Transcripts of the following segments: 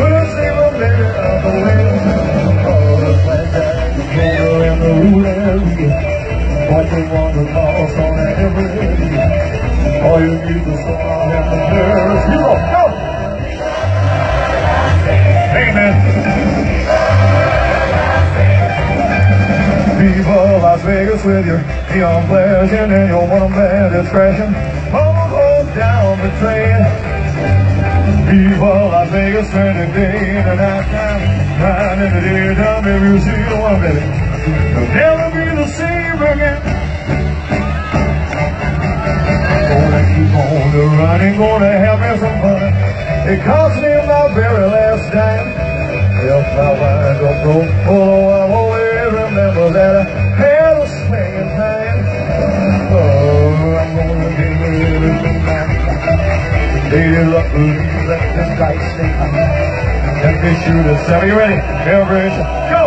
couldn't save a minute of the way. All the blackjack, the poker, and the roulette. Watching one the toss on every day. All you need is some and the nerves. Hero, go! Amen. Viva Las Vegas with your neon flares and your one man that's crashing. Hold down the train. Viva Las Vegas, turning day into night time. Night in the daytime, maybe you'll see the one, baby. It'll never be the same again. Gonna keep on the running, gonna have me some fun. It cost me my very last dime. If I wind up broke, oh, I'll always remember that I had a swinging time. Oh, I'm gonna give it tonight. Lady luck, let the dice stay high. Let me shoot a seven. You ready? Every go!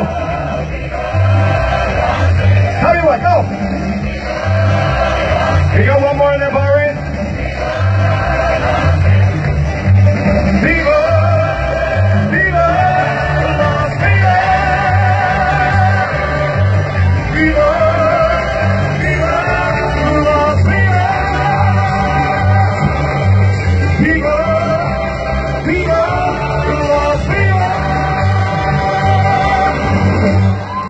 How do you like? Go! Here you go, one more.